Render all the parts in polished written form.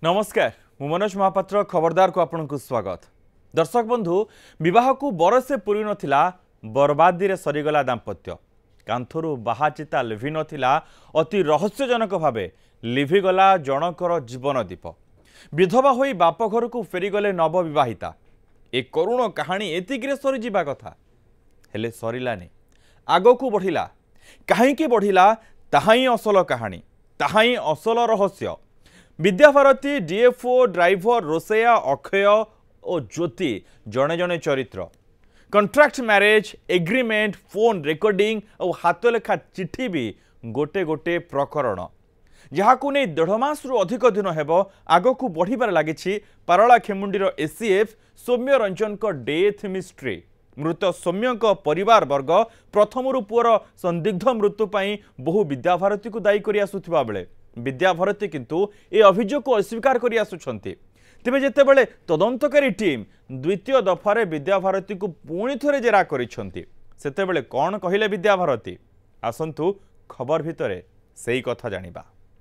नमस्कार मु मनोज महापात्र खबरदार को आपको स्वागत। दर्शक बंधु विवाह को बरसे पूरी नथिला बर्बादी रे सरीगला दाम्पत्य कांथरू बाहाचिता लिभि नथिला अति रहस्यजनक भावे लिभिगला जनकर जीवन दीप विधवा होई बाप घर को फेरीगले नवविवाहिता ए करुण कहानी एतिकिरे सरी जीवा कथा हेले सरिलानी आगो को बढ़िला काहेकि बढ़िला ताहाई असल कहानी ताहाई असल रहस्य। विद्याभारती डीएफओ ड्राइवर रोसैया अक्षय और ज्योति जड़े जड़े चरित्र contract marriage agreement phone recording और हाथलेखा चिठी भी गोटे गोटे प्रकरण जहाँ नहीं 1.5 मास अधिक दिन हेब आग को बढ़िबार लगी पारला खेमुंडीर ACF Soumya Ranjan death mystery. मृत सौम्य परिवार वर्ग प्रथम पुअर संदिग्ध मृत्यु पर बहु विद्याभारती को दायी कर आसुथिबा बेले विद्याभारती किंतु ए अभियोग को अस्वीकार कर आसुछंती। तेबे जेतेबेले तदंतकारी टीम द्वितीय दफारे विद्याभारती को पुणी थरे जेरा करिसंती सेतेबेले कौन कहिले विद्याभारती आसंतु खबर भितरे सेही कथा जानिबा।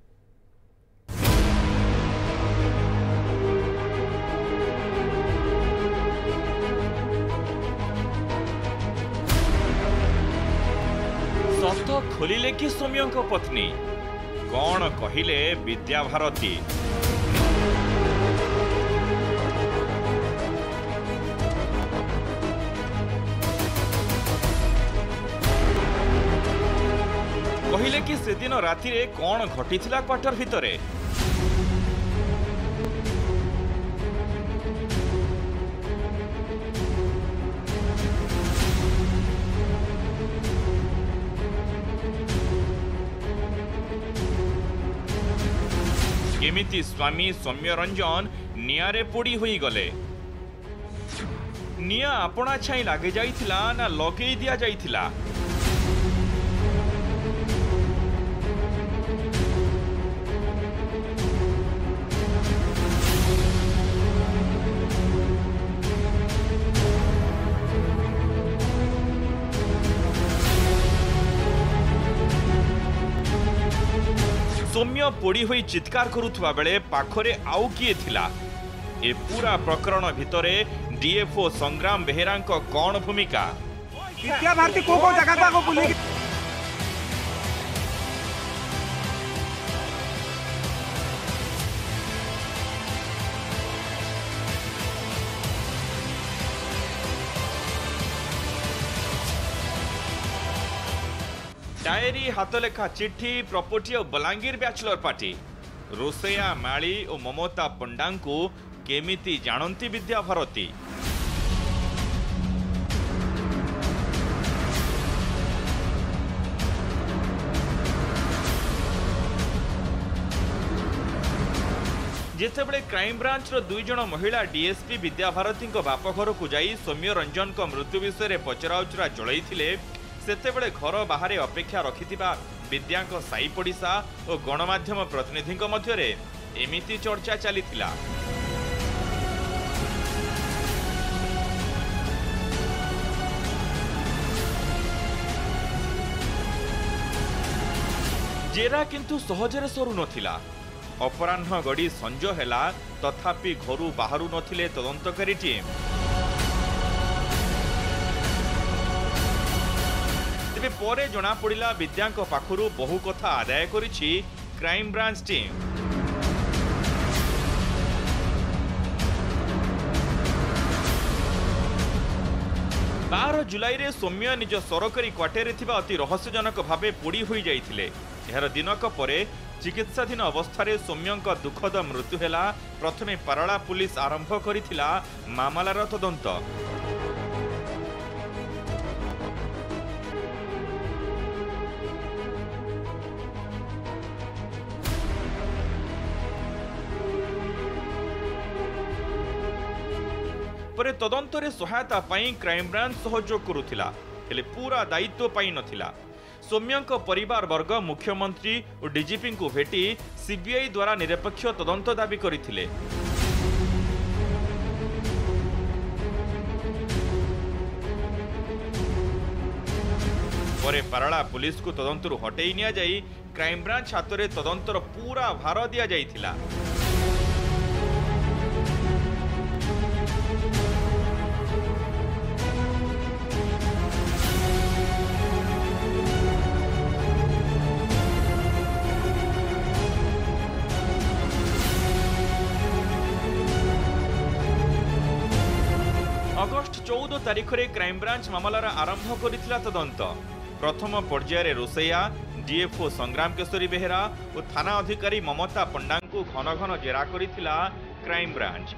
सत खोलिले कि सौम्य पत्नी कौन कहिले विद्याभारती। कहिले कि से दिन राति रे कौन घटिथिला क्वार्टर भितरे। केमिति स्वामी सौम्य रंजन नियारे पोड़ी हुई गले। निया अपना छाई लगे जाइथिला ना लगे दिया जाइथिला। सौम्य पोड़ी हुई चित्कार करुवा बेले पाखरे आउ किए थिला। ए पूरा प्रकरण भितरे डीएफओ संग्राम बेहेरा कौन भूमिका। विद्याभारती को जगह को बुली डायरी हाथलेखा चिठी प्रॉपर्टी और बलांगीर बैचलर पार्टी रोसैया माली और ममता पंडा को केमिति जानती विद्याभारती। जेतेबेले क्राइम ब्रांच रो 2 जण महिला डीएसपी विद्याभारती बाप घर को जाई सौम्य रंजन को मृत्यु विषय पचराउचरा चलैथिले सेतेबेले घर बाहर अपेक्षा रखिथिबा विद्यांक साई पड़िशा और गणमाध्यम प्रतिनिधि मध्यरे एमिति चर्चा चलीथिला। जेरा किंतु सहजरे सरू नथिला। अपराह्न गड़ी संज हैला तथापि घरू बाहरु नथिले तदंतकारी टीम। तेबे परे जना पड़िला विद्यांक पाखरु बहु कथा आदाय करिछि क्राइम ब्रांच टीम। 12 जुलाई रे सौम्य निज सरकारी क्वार्टर थिबा अति रहस्यजनक भावे पोड़ी होई जाइथिले। एहर दिनक परे चिकित्साधीन अवस्था सौम्यंक दुखद मृत्यु हैला। प्रथमे पारला पुलिस आरंभ करिथिला मामलार तदंत। परे तदंतरे सहायता पाई क्राइम ब्रांच सहयोग करुथिला हेले पूरा दायित्व पाई नथिला। सौम्यंक परिवार वर्ग मुख्यमंत्री और डीजीपी को भेटी सीबीआई द्वारा निरपेक्ष तदंत दाबी करथिले। परे पारला पुलिस को तदंतरु हटेई निया जाई क्राइम ब्रांच हाथ में तदंतर पूरा भार दि जाइथिला। 14 तारिख में क्राइमब्रांच मामलार आरंभ कर तदंत। प्रथम पर्यायर रोसैया डीएफओ संग्राम केशरी बेहेरा और थाना अधिकारी ममता पंडा को घन घन जेरा करिथिला क्राइमब्रांच।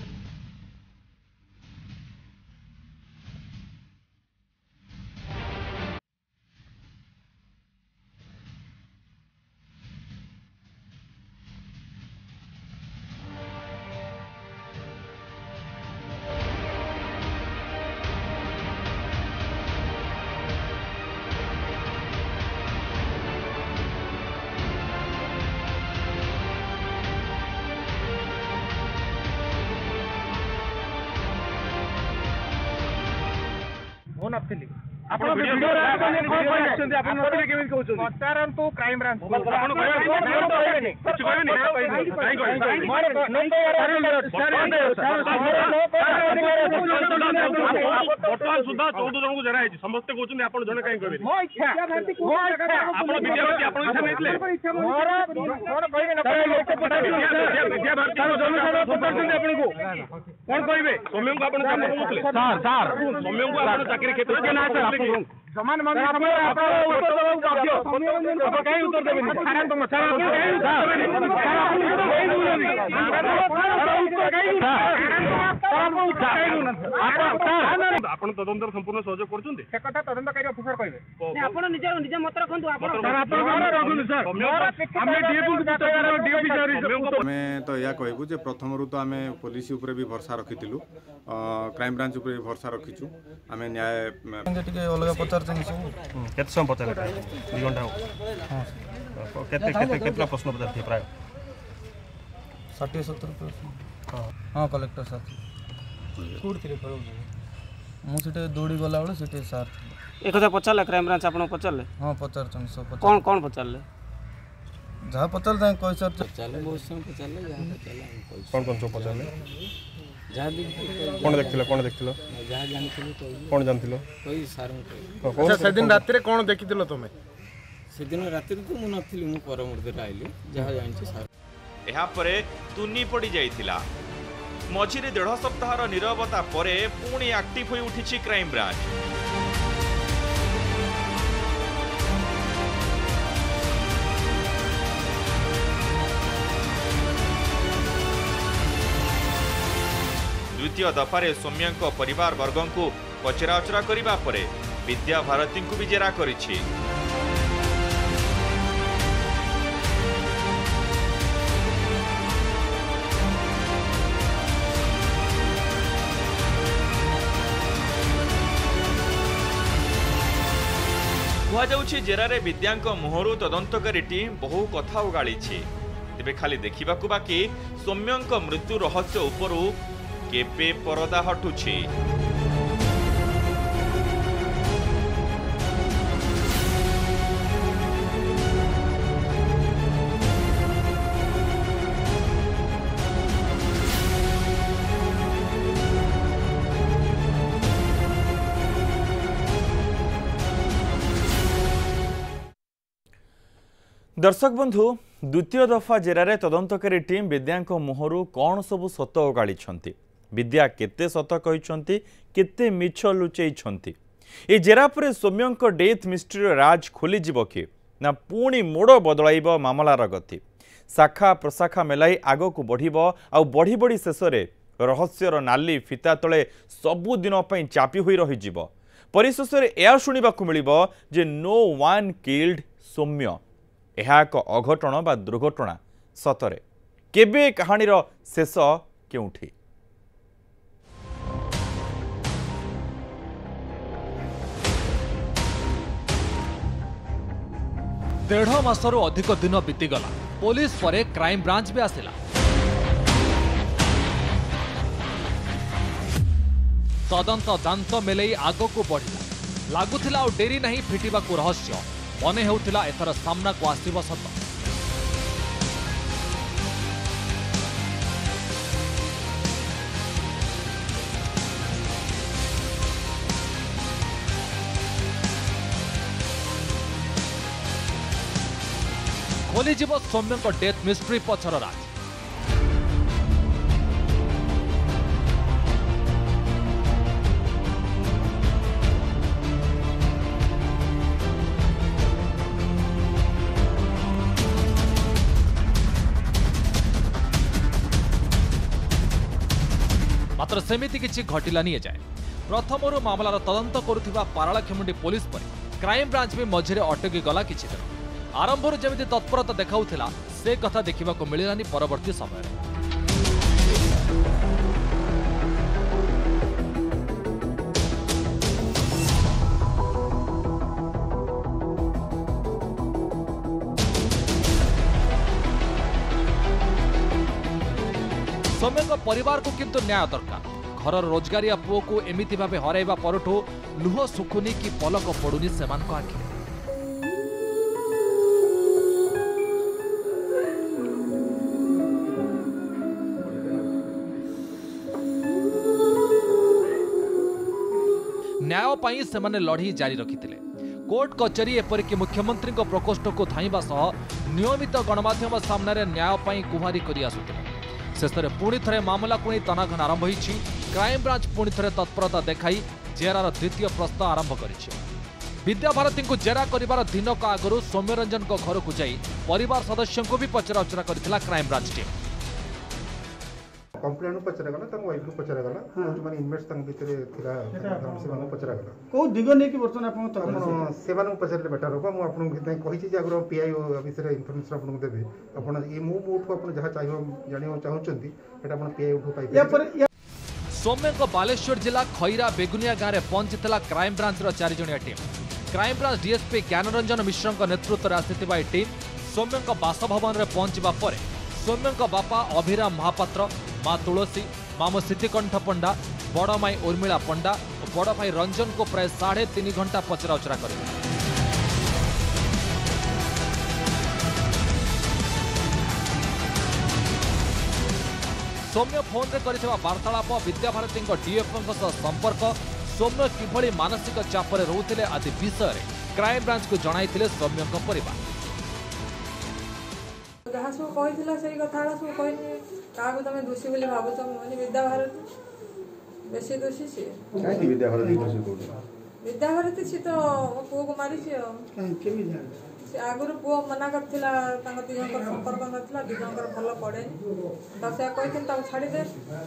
ଆପଣ ଭିଡିଓ ମାନେ କଣ କହିଛନ୍ତି ଆପଣ ନଥିଲେ କେମିତି କହୁଛନ୍ତି ପଚାରନ୍ତୁ କ୍ରାଇମ ବ୍ରାଞ୍ଚ ଆପଣ କହିବେନି କିଛି କହିବେନି ବର୍ତ୍ତମାନ ସୁଦ୍ଧା 14 ଜଣଙ୍କୁ ଜଣା ହେଇଛି ସମସ୍ତେ କହୁଛନ୍ତି ଆପଣ ଜଣେ କାହିଁ କହିବେନି ମୋ ଇଚ୍ଛା ଆପଣ ବିଦ୍ୟାବାଦୀ ଆପଣ ଇଚ୍ଛା ନେଇଥିଲେ ମୋର କହିବେନି ଆପଣଙ୍କୁ କଣ କହିବେ ସୌମ୍ୟଙ୍କୁ ଆପଣ କାମ କରୁଥିଲେ ସାର୍ ସୌମ୍ୟଙ୍କୁ ଆପଣ ଚାକିରି କ୍ଷେତ୍ରରେ ନା ସାର୍ समान मंदिर समय आप उत्तर देବାକୁ ବାଧ୍ୟ ଆପଣ କାହିଁ ଉତ୍ତର ଦେବେନି ସାରାନ୍ତ ସାରା ଆପଣ ତଦନ୍ତର ସମ୍ପୂର୍ଣ୍ଣ ସହଯୋଗ କରୁଛନ୍ତି ସେ କଥା ତଦନ୍ତକାରୀ ଅଫିସର କହିବେ ଆପଣ ନିଜ ମତ ରଖନ୍ତୁ ଆପଣ ଆମେ ତ ଏହା କହିବୁ ଯେ ପ୍ରଥମରୁ ତ ଆମେ ପୋଲିସ ଉପରେ ବି ଭରସା ରଖିଥିଲୁ କ୍ରାଇମ ବ୍ରାଞ୍ଚ ଉପରେ ବି ଭରସା ରଖିଛୁ ଆମେ ନ୍ୟାୟ ଟିକେ ଅଲଗା ପଚାରୁଛନ୍ତି ସବୁ କେତେ ସମୟ ପଚାରିଲେ 2 ଘଣ୍ଟା ହବ କେତେ ପ୍ରଶ୍ନ ପଚାରିଥିଲେ ପ୍ରାୟ 60-70 ପ୍ରଶ୍ନ ହଁ କଲେକ୍ଟର ସାର୍ କୋଉଠି ଥିଲେ ମୁଁ ସେଠି ଦୌଡ଼ି ଗଲାବେଳେ ସେଠି ସାର୍ ଏ କଥା ପଚାରିଲେ କ୍ରାଇମ ବ୍ରାଞ୍ଚ ଆପଣ ପଚାରିଲେ ହଁ ପଚାରୁଛନ୍ତି ସବୁ କଣ ପଚାରିଲେ ଯାହା ପଚାରିଲେ ତାଙ୍କୁ କହିସାର ପଚାରିଲେ ବହୁତ ସମୟ ପଚାରିଲେ ଯାହା ପଚାରିଲେ କଣ ସବୁ ପଚାରିଲେ ଯାହା ଦେଖିଥିଲ ଯାହା ଜାଣିଥିଲି କଣ ଜାଣିଥିଲ କହି ସାର୍ ସେଦିନ ରାତିରେ କଣ ଦେଖିଥିଲ ତମେ ସେଦିନ ରାତିରେ ତ ମୁଁ ନଥିଲି ମୁଁ ପରମୂର୍ତ୍ତିରେ ଆଇଲି ଯାହା ଜାଣିଛି ସାର୍ ଏହା ପରେ ତୁନି पड़ी जाइथिला मझिरे 1.5 सप्ताहर नीरवता परे पुणी एक्टिव होई उठिछि क्राइम ब्रांच। द्वितीय दफारे सौम्यंक परिवार वर्गों को पचराउचरा करिबा परे विद्या भारती को भी जेरा करिछि। कुहाଯାଉଛି जेरारे विद्यांक मुहरु तदंतकारी टीम बहु कथा उगाळीछि। तेबे खाली देखिबाकू बाकी सौम्यंक मृत्यु रहस्य उपरु केबे परदा हटुछि। दर्शक बंधु द्वितीय दफा जेरारे तदंतकारी टीम विद्यांक मुहरु कौन सबु सत ओगाड़ी विद्या केते सत कहिसंती केते मिछ लुचेइछंती ए जेरा परे सौम्यंक डेथ मिस्ट्री राज खोली जीव कि ना पुणी मोड़ बदलाइब मामलार गति शाखा प्रशाखा मेलाई आग को बढ़िबो आ बढ़ी बढ़ी शेष रे रहस्यर नाली फिता तले सबुदिन पई चापी होई रही जीव। परिशेष रे एया शुनिबाकू मिलिबो जे नो वन किल्ड सौम्य। यह एक अघटन बा दुर्घटना सतरे केबे कहानीर शेष केउठी। डेढ़ मासरू अधिक दिन बीतीगला पुलिस परे क्राइम ब्रांच भी आसिला। तदंत दांत मेलई आग को बढ़िला लगुला डेरी नहीं फिटिबा रहस्य मने हेउथिला एथर सामना को आसीबो सत। खोलीजीव सौम्यंक डेथ मिस्ट्री पछर राज। मात्र सेमिति किछि घटिलानी एजाए प्रथमरु मामलार तदंत करुथिबा पारालाखेमुंडी पुलिस पर क्राइमब्रांच भी मझिरे अटकी गला किछि दिन आरंभରୁ जेमिति तत्परता देखाउथिला से कथा देखिबाकू मिलिलानी परवर्ती समय सौम्य परिवार को किंतु न्याय दरकार घर रोजगारिया पुओ को एमिति भावे हराइबा परठू लुह सुखुनी कि पलक पड़ुनी सेमानक आखि न्याय पाई सेमाने लड़ी जारी रखिथिले कोर्ट कचेरी एपरिक मुख्यमंत्री प्रकोष्ठ को धाइबा सह नियमित गणमाध्यम सामने न्याय पाई गुहारी करि आसुथिले शेष में पुणी थे मामला को तनाघना आरंभ होती क्राइमब्रांच पुणी थे तत्परता देखाई जेरार द्वितीय प्रश्न आरंभ कर विद्याभारती को जेरा कर दिनक आगु सौम्यरंजन घर को जाई परिवार सदस्यों को भी पचराउचरा करथिला क्राइमब्रांच टीम कंप्लेन पचरा गला तंग वाइफ को पचरा गला जो माने इन्वेस्ट तंग भितरे थिला से माने पचरा गला को दिगो नै कि वर्तन आपन तो से माने पचरले बेटर होबा मु आपन के कहि छी जे अगर पीआईओ विषय इंफॉर्मेशन आपन को देबे आपन ई मु को आपन जहा चाहियो जानियो चाहउचंती एटा आपन पीआईओ को पाइ सौम्य बालेश्वर जिला खैरा बेगुनिया गाँव में पहुंचीला क्राइमब्रांच 4 जणिया team crime branch DSP Gyanranjan Mishra नेतृत्व में आसिथिबा ए टीम सौम्य बासभवन में पहुंचवा पर सौम्य बापा अभिराम महापात्र माँ तुलसी मामू सिद्धिकंठ पंडा बड़ माई उर्मिला पंडा और बड़ भाई रंजन को प्राय 3.5 घंटा पचराउचरा कर सौम्य फोन रे करथिबा वार्तालाप विद्याभारती डीएफओ संपर्क सौम्य किभली मानसिक चापरे रोते आदि विषय क्राइमब्रांच को जणाइथिले सौम्य परिवार जहाँ सब कही से कथा सब कहनी क्या तुम दोषी बोली भावुच मुझे विद्याभारती बेसी दोषी सी विद्याभारती सी तो मो पुओ को मारी आगुरी पुओ मना करथिला दिजन संपर्क नाला दिजन भल पड़े तो से कही छाड़ीदे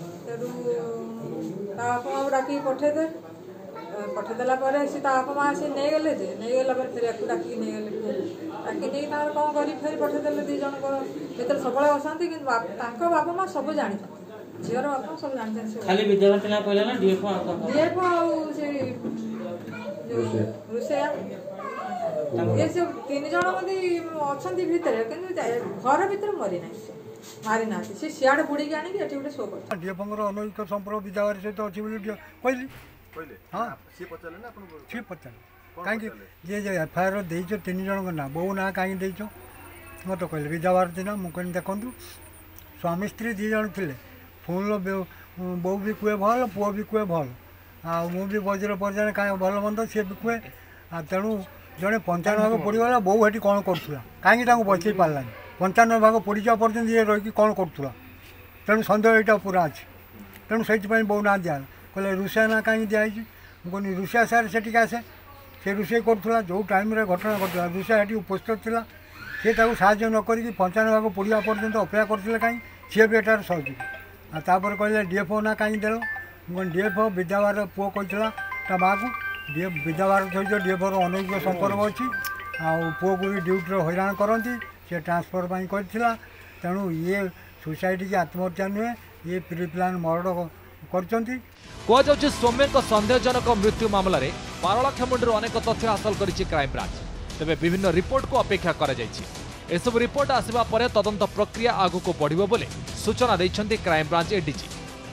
बापा डाक पठेदे पठेदेला बापा माँ से नहीं गले जे नहीं गला फिर या डाक नहीं गले डाक नहीं कौन कर फिर पठेदेले दिज भर सब अशांति कि बापा माँ सब जानी झीर बापा सब जानी खाली विद्याभारती ना कहला ना डीएफओ रोषेया ये सब 3 जन अच्छा भितर घर भर मरी ना मारी ना सी सियाड़े बुड़ी के आनी गोटे शो कर डीएफओ अनैतिक संपर्क विद्याभारती सहित अच्छी कहली हाँ सी पचारे कहीं जे एफआईआर देच 3 जन ना बो ना कहीं देच मत तो कहले विद्याभारती ना मुझे देखूँ स्वामी स्त्री 2 जन थे फोन बो भी कहे भल पुओ भी कहे भल भी बजर पर्याय कहीं भल मंद सी भी कहे तेणु जड़े 95 भाग पड़गला बो हेटी कौन करूला कहीं बचे पारानी 95 भाग पड़ जा पर्यटन ये रही कौन करूला तेणु सन्देह यहाँ पूरा अच्छे तेणु से बो ना दिया कहले रुषिया ना कहीं दिखाई मुझे रुषिया सारे से आसे से रोषे करूला जो टाइम घटना घटला रुषिया ये उपस्थित था सी साहय नक 95 भाग पड़ा पर्यटन अपेक्षा करते कहीं सी भी एटार सहयोग आपर कहले डीएफओ ना कहीं देल मुझे डीएफओ विद्याभारती पुओ कहता माँ को विद्याभारती सहित डीएफओर अनैतिक संपर्क अच्छी पुओ को भी ड्यूटी हैरान करती सी ट्रांसफर करता तेणु ये सोसाइटी की आत्महत्या नुहे ये प्री प्लान मर्डर करचंती कहु सौम्य सन्देहजनक मृत्यु मामलें पारलाखेमुंडी अनेक तथ्य हासिल करिछि क्राइमब्रांच तेबे विभिन्न रिपोर्ट को अपेक्षा करा जायछि एसबु रिपोर्ट आसिबा परे तदंत प्रक्रिया आगु को बढ़िबो बोले सूचना दैछन्ती क्राइमब्रांच एडीजी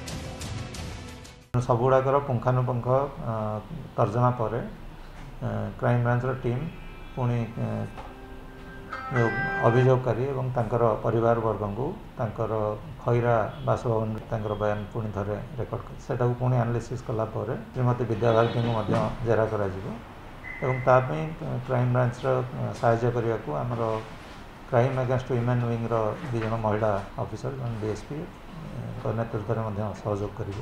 सबुड़ाकर पुंखानुपुंख तर्जमा पर क्राइमब्रांच टीम पुणी जो अभियोगकारी और परिवार वर्ग को खैरा बासभवन बयान पुणी थे रेकर्ड कर पुणी एनालिसिस कलापर श्रीमती विद्याभारती को जेरा कर क्राइमब्रांच साहाय्य करने को आमर क्राइम अगेंस्ट वुमेन विंग 2 जन महिला ऑफिसर जन डीएसपी नेतृत्व में सहयोग करेंगे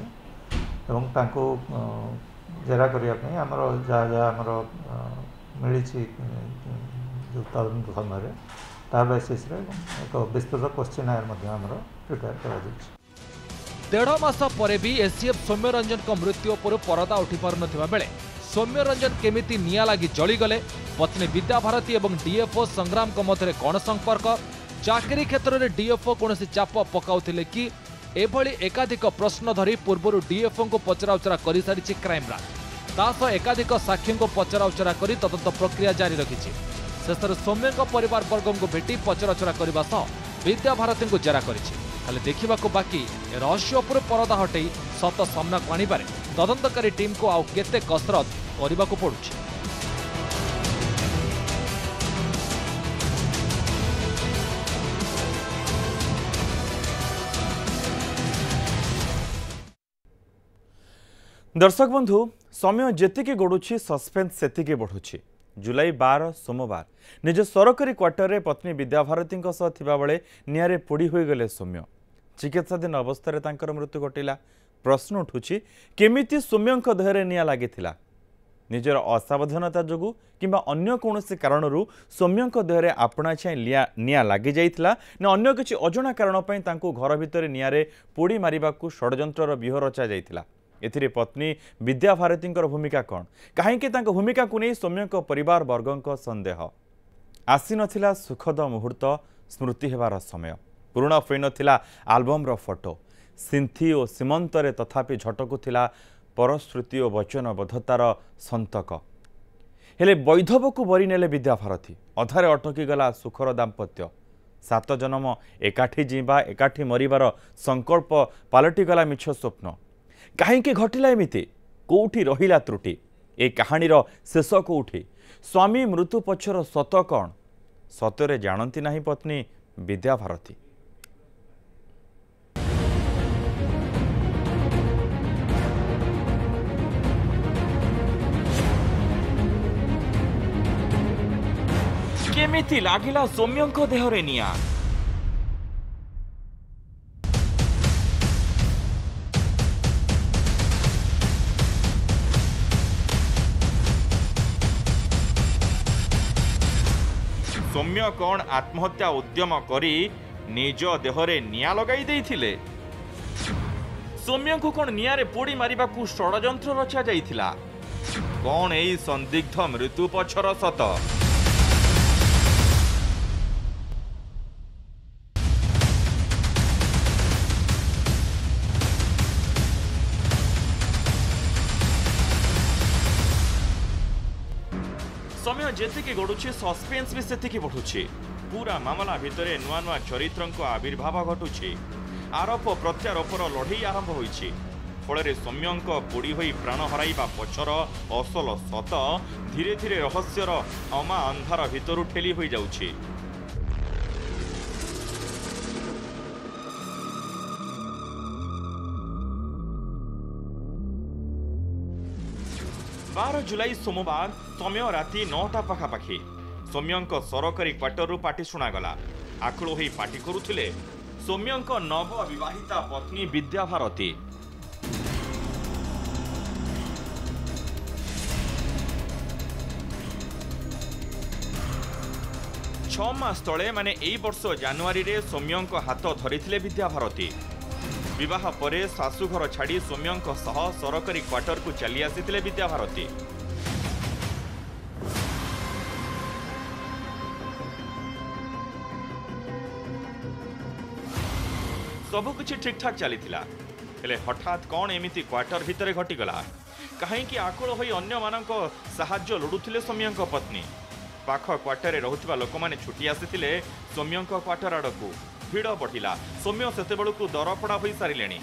जेरा करने आमर जहाँ जहाँ आमर मिली जो तदंत समय ता बेसिस एक विस्तृत क्वेश्चन आयर प्रिपेयर कर 1.5 मास पर भी एसीएफ सौम्य रंजन को मृत्यु पर परदा उठी पार नथिबा बेले सौम्य रंजन केमिति निया लागी जलीगले, पत्नी विद्या भारती और डीएफओ संग्राम को मध्य कौन संपर्क, चाकरी क्षेत्र में डीएफओ कौन चाप पकाउथिले कि एभली एकाधिक प्रश्न धरी पूर्व डीएफओ को पचराउचरा कर सारी क्राइमब्रांच। तासह एकाधिक साक्षी को पचराउचरा कर तदंत प्रक्रिया जारी रखिछि। शेष सौम्य परिवार वर्ग को भेटी पचराउचरा करने सह विद्या भारती को जेरा करिछि। खाली देखा बाकी रहस्य पर परदा हटै सत सामना को आनिबारे तदंतकारी टीम को आउ केते कसरत करने को पड़ुछि। दर्शक बंधु समय जेतिकी गड़ुछि सस्पेंस सेतिकी बढ़ुछि। जुलाई 12 सोमवार निज सरकारी क्वार्टर रे पत्नी विद्या भारती बेले निआरे पोड़ी हो गले सौम्य। चिकित्साधीन अवस्था तांकर मृत्यु घटिला। प्रश्न उठुछि केमिति सौम्यंक देहरे निया लागिथिला। निजर असावधानता जोगु किंबा अन्य कौनसी कारणरू सौम्यंक देहरे आपणा छाई निया लागि जाइथिला ना अन्य किछि अजणा कारण पई तांको घर भितरे नियारे पोड़ी मारिबाकू षडयंत्रर व्यूह रचा जाइथिला। एथिरे पत्नी विद्या भारती भूमिका कौन, कहीं भूमिका को नहीं सौम्यक परिवार वर्गों संदेह। आसी नथिला सुखद मुहूर्त, स्मृति हेबार समय। पुराणा होई नथिला आल्बमर फोटो। सिंथी और सीमंतरे तथापि झटकुथिला परश्रुति और वचनबद्धतार संतक। हेले वैधवकू बरी नेले विद्या भारती। अधारे अटकी गला सुखर दाम्पत्य। 7 जन्म एकाठी जीवा एकाठी मरिबार संकल्प पालटिगला मिछ स्वप्न। कहीं घटिला एमिति, कोठी रहिला त्रुटि? ए कहानीर शेष कोठी? स्वामी मृत्यु पछर सत कौन? सतरे जानती नहीं पत्नी विद्या भारती। केमिति लागिला सौम्यंक देहरे निया? सौम्य कौन आत्महत्या उद्यम करी निज देहरे निया लगाई देइथिले? सौम्य को कौन नियारे पोड़ी मारिबाकू षडयंत्र रचा जाइथिला? कौन एई संदिग्ध मृत्यु पछर सत? समय जेतिकी गड़ुछि सस्पेंस भी सेतिकी बढ़ुछि। पूरा मामला भितरे नुआ नुआ चरित्रंको आविर्भाव घटुछि। आरोप प्रत्यारोपर लड़ई आरंभ होइछि। फल सौम्यंक पोड़ी होई प्राण हराइबा पछर असल सत धीरे धीरे रहस्यर अमा अंधार भितरु ठेली होई जाउछि। जुलाई सोमवार समय राति 9टा पाखापाखि सौम्यंक सरकारी क्वार्टर पार्टी शुणागला। आकुल होई पार्टी करुथिले सौम्यंक नव विवाहिता पत्नी विद्या भारती। छ मास तले माने एई वर्ष जनवरी रे सौम्यंक हाथ धरिथिले विद्या भारती। विवाह परे शाशुघर छाड़ी सौम्यंक सह सरकारी क्वार्टर को चली आसीथिले विद्या भारती। सबकिछि ठीक ठाक चली हेले हठात कौन एमिति क्वार्टर भितरे घटीगला? कहीं आकुल होई अन्य मानक साहाय्य लोड़ुथिले सौम्यंक पत्नी। पाख क्वार्टर रहुथिबा लोक माने छुटी आसीथिले सौम्यंक क्वार्टर आड़कू। भिड़ बढ़िला। सौम्य सेतेबेलकू दरपड़ा होई सारिलेनी।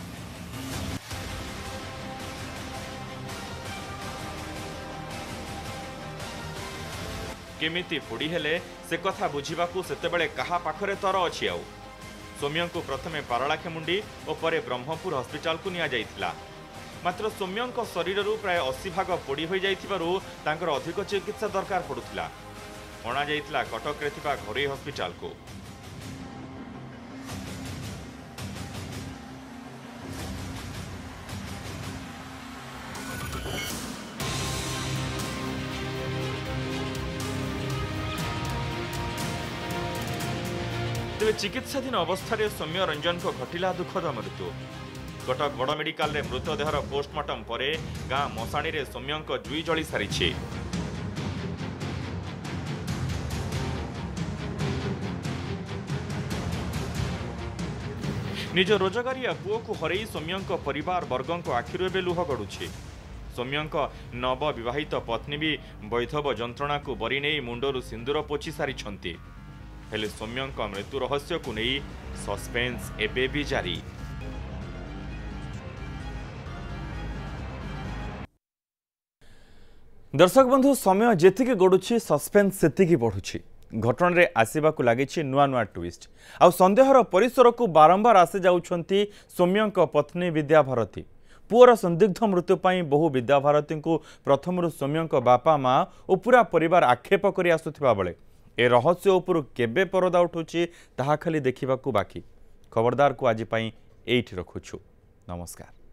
केमिति पोड़ी हेले से कथा बुझिबाकू सेतेबेले कहा पाखरे तर अछि आउ। सौम्यंकू प्रथमे पारलाखेमुंडी और परे ब्रह्मपुर हस्पिटाल को निया जाइथिला। मात्र सौम्यंक शरीररू प्राय 80 भाग पोड़ी होई जाइथिबारु तांकर अधिक चिकित्सा दरकार पड़ुथिला। अणा जाइथिला कटक रे थिबा घरोई हस्पिटाल को। तेज चिकित्साधीन अवस्था सौम्य रंजन को घटिला दुखद मृत्यु। कटक बड़ मेडिकल रे मृतदेहर पोस्टमार्टम पर गाँ मशाणी रे सौम्यंक जुई जली सारी। निज रोजगारिया पुओ को हरई सौम्यंक परिवार वर्गों आखिरु एबे लुह गड़ुछि। सौम्यंक नव विवाहित पत्नी भी वैधव जंत्रणा को बरी नहीं मुंडरू सिंदूर पोछि सारिछंती। हेले सौम्यंक मृत्यु रहस्य को नहीं सस्पेंस एबे भी जारी। दर्शक बंधु समय जेतिकी गड़ुछि सस्पेंस सेतिकी बढ़ुछि। घटना रे आसीबाकू लागिछि नुआ नुआ ट्विस्ट आ संदेहर परिसर को बारंबार आसी जाउछंती सौम्यंक पत्नी विद्याभारती। पुअर संदिग्ध मृत्यु पाई बहु विद्याभारती को प्रथमरु सौम्यंक बापा माँ और पूरा परिवार आक्षेप करि आसुथिबा बेले ए रहस्य उपरु केबे परदा उठुछि ताहा खाली देखिबाकू बाकी। खबरदार को आज पाई एइठी रखुछु। नमस्कार।